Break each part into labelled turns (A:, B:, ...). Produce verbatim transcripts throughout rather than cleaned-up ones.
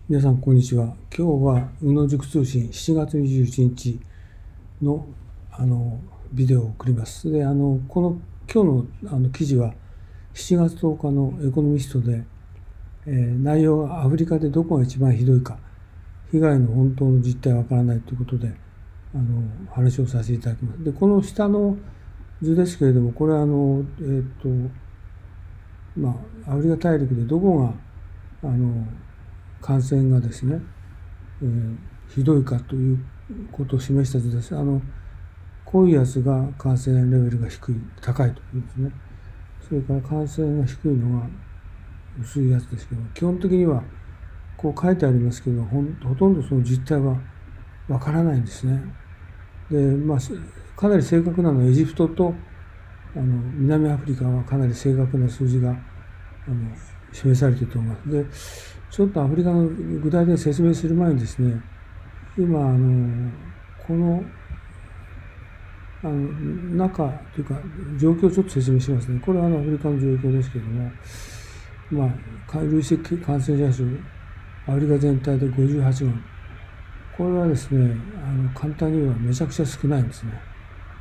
A: 皆さん、こんにちは。今日は、宇野塾通信しちがつにじゅういちにちの、あの、ビデオを送ります。で、あの、この、今日の、あの記事は、しちがつとおかのエコノミストで、えー、内容はアフリカでどこが一番ひどいか、被害の本当の実態はわからないということで、あの、話をさせていただきます。で、この下の図ですけれども、これは、あの、えっ、ー、と、まあ、アフリカ大陸でどこが、あの、感染がですね、えー、ひどいかということを示した図です。あの濃いやつが感染レベルが低い、高いというですね。それから感染が低いのが薄いやつですけど、基本的にはこう書いてありますけど、ほ, ほとんどその実態はわからないんですね。で、まあ、かなり正確なのはエジプトとあの南アフリカはかなり正確な数字があの示されていると思います。で、ちょっとアフリカの具体的に説明する前にですね、今、あのこのあの中というか、状況をちょっと説明しますね。これはあのアフリカの状況ですけれども、まあ、累積感染者数、アフリカ全体でごじゅうはちまん。これはですね、あの簡単にはめちゃくちゃ少ないんですね。ね、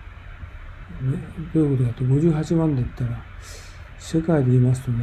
A: どういうことかと、ごじゅうはちまんで言ったら、世界で言いますとね、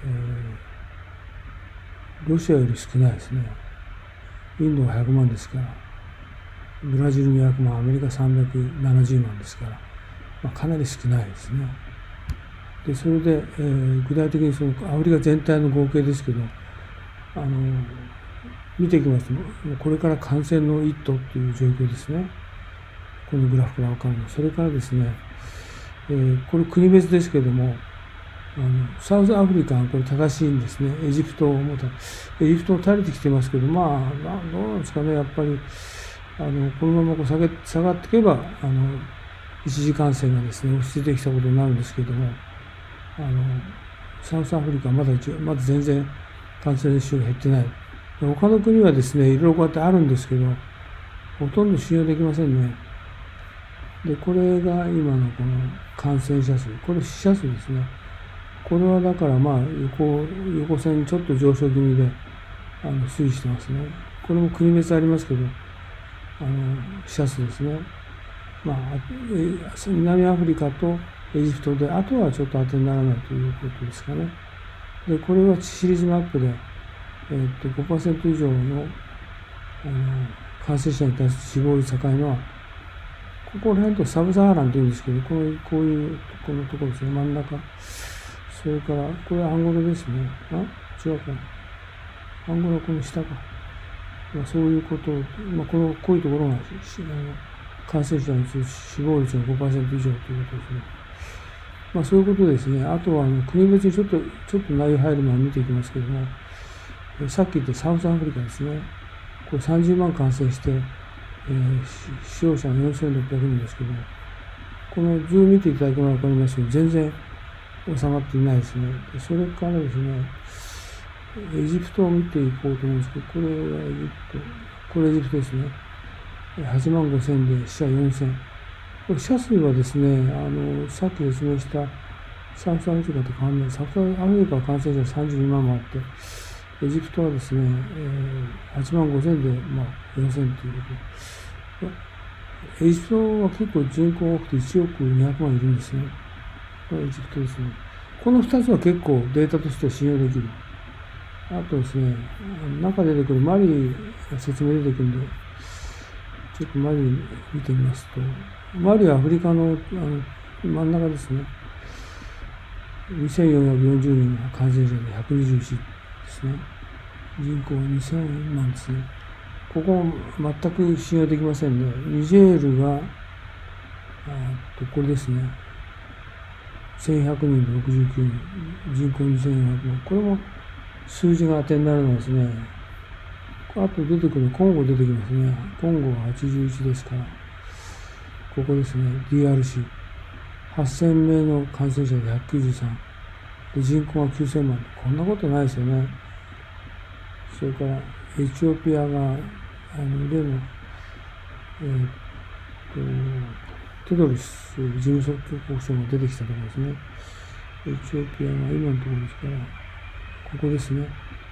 A: えー、ロシアより少ないですね。インドはひゃくまんですから、ブラジルにひゃくまん、アメリカさんびゃくななじゅうまんですから、まあ、かなり少ないですね。で、それで、えー、具体的にそのアフリカ全体の合計ですけど、あの見ていきますと、これから感染の一途という状況ですね。このグラフから分かるの。それからですね、えー、これ国別ですけれども、あのサウスアフリカはこれ正しいんですね。エジプトもエジプトも垂れてきてますけど、まあ、どうなんですかね、やっぱり、あのこのままこう下げ下がっていけば、あの一時感染がですね、落ち着いてきたことになるんですけれども、あのサウスアフリカはまだ一応、まだ全然感染者が減ってない。他の国はですね、いろいろこうやってあるんですけど、ほとんど信用できませんね。で、これが今のこの感染者数、これ死者数ですね。これはだからまあ横、横線ちょっと上昇気味であの推移してますね。これも国別ありますけど、あの死者数ですね。まあ、南アフリカとエジプトで、あとはちょっと当てにならないということですかね。で、これは致死率マップで、えー、っと ごパーセント 以上の、あの感染者に対する死亡率高いのは、ここら辺とサブサハランというんですけど、こういう、こういうこのところですね、真ん中。それから、これはアンゴラですね。あ、違うかな。アンゴラこの下か。まあ、そういうことを、まあ、この、こういうところが、感染者について死亡率が ごパーセント 以上ということですね。まあ、そういうことですね。あとは、あの国別にちょっと、ちょっと内容入る前に見ていきますけども、さっき言ったサウスアフリカですね。これさんじゅうまん感染して、えー、死傷者がよんせんろっぴゃくにんですけども、この図を見ていただければ分かりますように、全然収まっていないですね。それからですね、エジプトを見ていこうと思うんですけど、これはエジプト、これエジプトですね。はちまんごせんで死者よんせん。これ死者数はですね、あの、さっき説明したサウスアフリカと変わらない。サウスアフリカは感染者さんじゅうにまんもあって、エジプトはですね、えー、はちまんごせんで、まあ、よんせんということで。エジプトは結構人口多くていちおくにひゃくまんいるんですね。これエジプトですね。このふたつは結構データとしては信用できる。あとですね、中で出てくるマリが説明出てくるんで、ちょっとマリ見てみますと、マリはアフリカの、あの真ん中ですね。にせんよんひゃくよんじゅうにんが感染者でひゃくにじゅういちですね。人口にせんまんですね。ここ全く信用できませんね。ニジェールが、あとこれですね。せんひゃくにんでろくじゅうきゅうにん。人口にせんよんひゃくまん。これも数字が当てになるのですね。あと出てくるコンゴ出てきますね。コンゴははちじゅういちですから。ここですね。ディーアールシー。はっせんめいの感染者でひゃくきゅうじゅうさん。で、人口がきゅうせんまん。こんなことないですよね。それから、エチオピアが、あの、例の、えー、っと、テドロス事務局長が出てきたところですね。エチオピアが今のところですから、ここですね。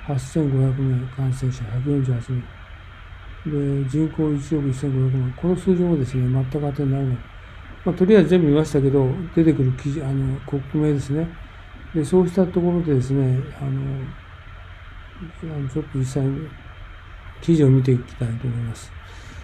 A: はっせんごひゃくめい感染者ひゃくよんじゅうはちにん。で、人口いちおくせんごひゃくまん。この数字もですね、全く当てにならない。まあ、とりあえず全部見ましたけど、出てくる記事、あの、国名ですね。で、そうしたところでですね、あの、あのちょっと実際に記事を見ていきたいと思います。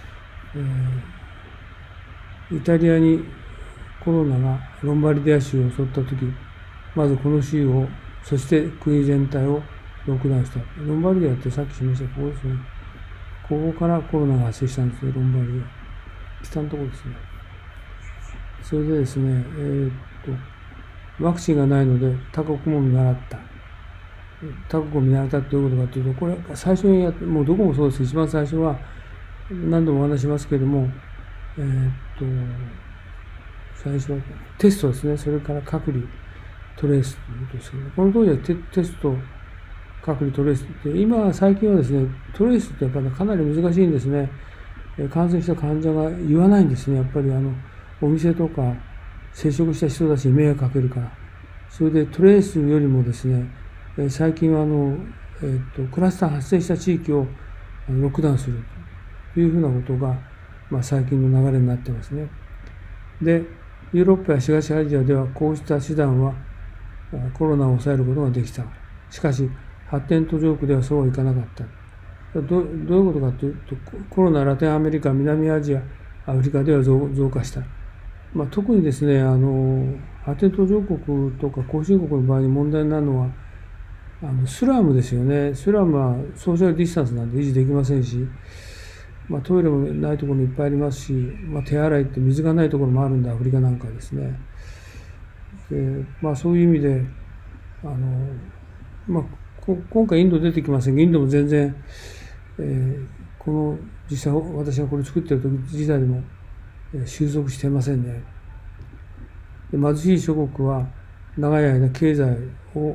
A: えー、イタリアにコロナがロンバルディア州を襲ったとき、まずこの州を、そして国全体をロックダウンした。ロンバルディアってさっき示したここですね。ここからコロナが発生したんですね、ロンバルディア。北のところですね。それでですね、えー、っと、ワクチンがないので他国も見習った。他国を見習ったってどういうことかというと、これ、最初にやって、もうどこもそうです。一番最初は、何度もお話しますけれども、えー、っと、最初はテストですね。それから隔離、トレースということですけど、この当時は テ, テスト、隔離、トレースって、今、最近はですね、トレースってやっぱりかなり難しいんですね。感染した患者が言わないんですね。やっぱりあの、お店とか接触した人たちに迷惑かけるから。それでトレースよりもですね、最近はあの、えー、っと、クラスター発生した地域をロックダウンするというふうなことが、まあ、最近の流れになってますね。で、ヨーロッパや東アジアではこうした手段はコロナを抑えることができた。しかし、発展途上国ではそうはいかなかった。ど, どういうことかというと、コロナ、ラテンアメリカ、南アジア、アフリカでは 増, 増加した。まあ、特にですね、あの、発展途上国とか後進国の場合に問題になるのは、あのスラムですよね。スラムはソーシャルディスタンスなんで維持できませんし、まあ、トイレもないところもいっぱいありますし、まあ、手洗いって水がないところもあるんで、アフリカなんかですね。で、まあ、そういう意味で、あの、まあ、今回インド出てきませんが、インドも全然、えー、この実際私がこれ作っている時時代でも収束していませんね。で、貧しい諸国は長い間経済を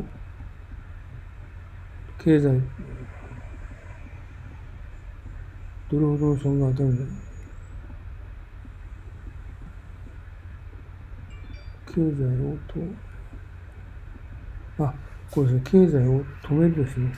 A: 経済どれほどの損害を与えるんだろう。経済をとあこれですね、経済を止めるですね。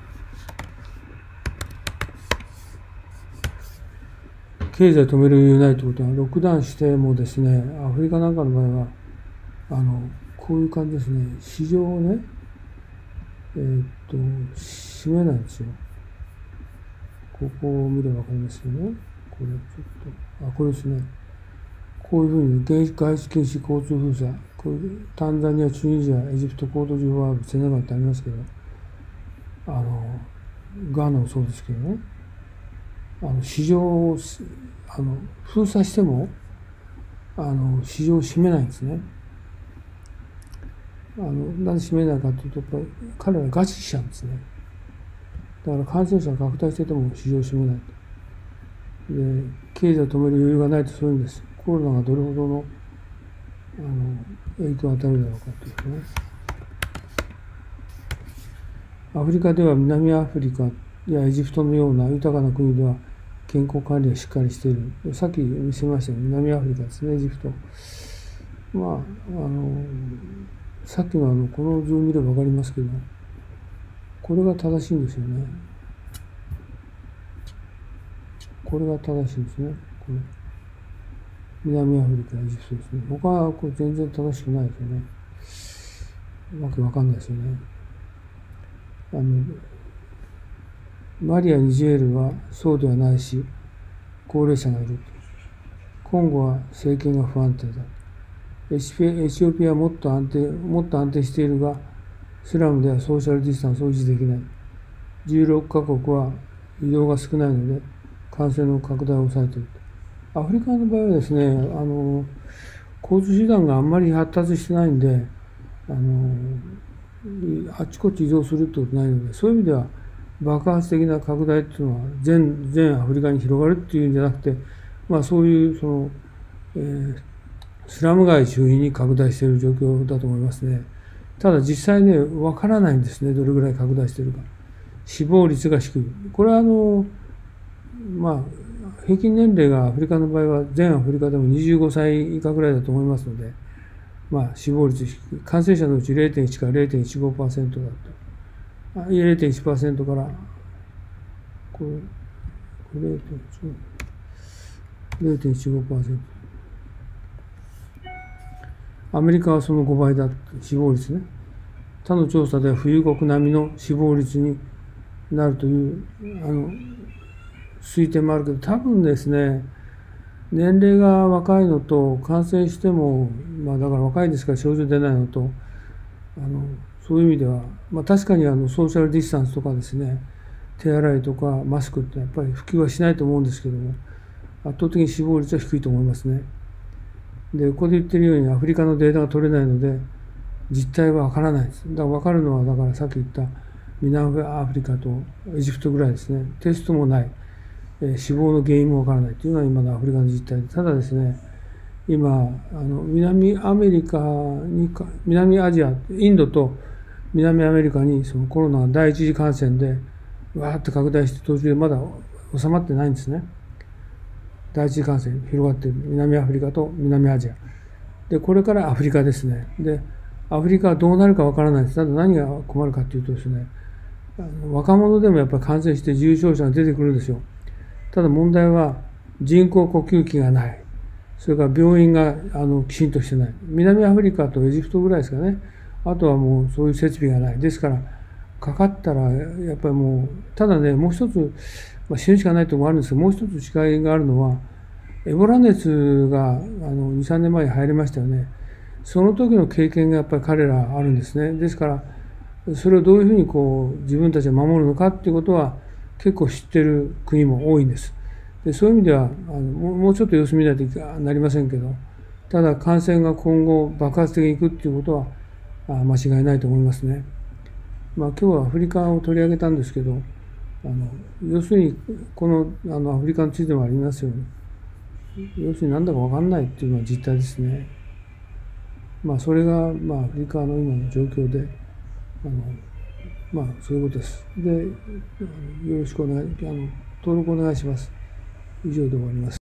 A: 経済を止める余裕ないということは、ロックダウンしてもですね、アフリカなんかの場合は、あの、こういう感じですね、市場をね、えー、っと、閉めないんですよ。ここを見ればわかりますよね。これ、ちょっと、あ、これですね。こういうふうに、外出禁止、交通封鎖、こういうタンザニア、チュニジア、エジプト、コートジボワール、セネガルってありますけど、あの、ガーナもそうですけどね、あの市場をあの封鎖してもあの市場を閉めないんですね。あのなぜ閉めないかというと、やっぱり彼ら餓死しちゃうんですね。だから感染者が拡大してても市場を閉めないと。で、経済を止める余裕がないとそういうんです。コロナがどれほどのあの影響を与えるだろうかというね。アフリカでは南アフリカやエジプトのような豊かな国では健康管理がしっかりしている。さっき見せましたように南アフリカですね、エジプト。まあ、あの、さっきのあの、この図を見ればわかりますけど、これが正しいんですよね。これが正しいんですね。これ南アフリカ、エジプトですね。他はこれ全然正しくないですよね。わけわかんないですよね。あのマリやニジェールはそうではないし、高齢者がいる。コンゴは政権が不安定だ。エチオピアはもっと安定、もっと安定しているが、スラムではソーシャルディスタンスを維持できない。じゅうろっかこくは移動が少ないので、感染の拡大を抑えている。アフリカの場合はですね、あの、交通手段があんまり発達してないんで、あの、あちこち移動するってことないので、そういう意味では、爆発的な拡大っていうのは全全アフリカに広がるっていうんじゃなくて、まあそういうその、えー、スラム街周辺に拡大している状況だと思いますね。ただ実際ね、わからないんですね、どれぐらい拡大しているか。死亡率が低い。これはあの、まあ、平均年齢がアフリカの場合は全アフリカでもにじゅうごさい以下ぐらいだと思いますので、まあ死亡率低い。感染者のうち れいてんいち から れいてんいちごパーセント だとれ れいてんいちパーセント から、これ、れいてんいちごパーセント。アメリカはそのごばいだって、死亡率ね。他の調査では富裕国並みの死亡率になるという、あの、推定もあるけど、多分ですね、年齢が若いのと、感染しても、まあだから若いですから症状出ないのと、あの、そういう意味では、まあ確かにあの、ソーシャルディスタンスとかですね、手洗いとかマスクってやっぱり普及はしないと思うんですけども、圧倒的に死亡率は低いと思いますね。で、ここで言ってるようにアフリカのデータが取れないので、実態はわからないです。だからわかるのは、だからさっき言った南アフリカとエジプトぐらいですね。テストもない。えー、死亡の原因もわからないというのは今のアフリカの実態で。ただですね、今、あの南アメリカにか、南アジア、インドと南アメリカにそのコロナが第一次感染で、わーって拡大して途中でまだ収まってないんですね。第一次感染広がっている南アフリカと南アジア。で、これからアフリカですね。で、アフリカはどうなるかわからないです。ただ何が困るかというとですね、あの若者でもやっぱり感染して重症者が出てくるんですよ。ただ問題は人工呼吸器がない。それから病院があのきちんとしてない。南アフリカとエジプトぐらいですかね。あとはもうそういう設備がない。ですから、かかったらやっぱりもう、ただね、もう一つ、まあ、死ぬしかないところもあるんですけど、もう一つ違いがあるのは、エボラ熱があのに、さんねんまえに入りましたよね。その時の経験がやっぱり彼らあるんですね。ですから、それをどういうふうにこう自分たちが守るのかっていうことは結構知ってる国も多いんです。でそういう意味ではあのもうちょっと様子見ないとなりませんけど、ただ感染が今後爆発的にいくっていうことは間違いないと思いますね。まあ今日はアフリカを取り上げたんですけど、あの要するにこのあのアフリカについてもありますように、要するに何だか分かんないっていうのが実態ですね。まあそれがまあアフリカの今の状況で、あのまあそういうことです。で、よろしくお願い、あの登録お願いします。以上で終わります。